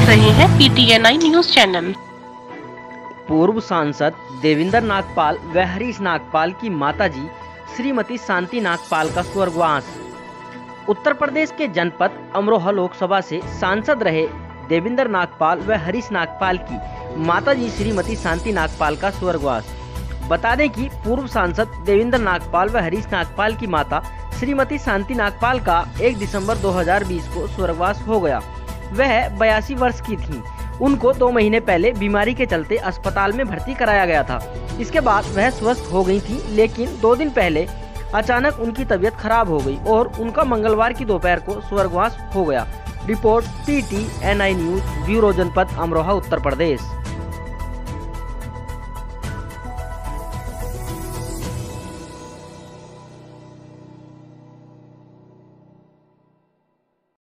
देख रहे हैं PTNI न्यूज चैनल। पूर्व सांसद देवेंद्र नागपाल व हरीश नागपाल की माताजी श्रीमती शांति नागपाल का स्वर्गवास। उत्तर प्रदेश के जनपद अमरोहा लोकसभा से सांसद रहे देवेंद्र नागपाल व हरीश नागपाल की माताजी श्रीमती शांति नागपाल का स्वर्गवास। बता दें कि पूर्व सांसद देवेंद्र नागपाल व हरीश नागपाल की माता श्रीमती शांति नागपाल का 1 दिसंबर 2020 को स्वर्गवास हो गया। वह 82 वर्ष की थीं। उनको 2 महीने पहले बीमारी के चलते अस्पताल में भर्ती कराया गया था। इसके बाद वह स्वस्थ हो गई थी, लेकिन 2 दिन पहले अचानक उनकी तबीयत खराब हो गई और उनका मंगलवार की दोपहर को स्वर्गवास हो गया। रिपोर्ट PTNI न्यूज, ब्यूरो जनपद अमरोहा, उत्तर प्रदेश।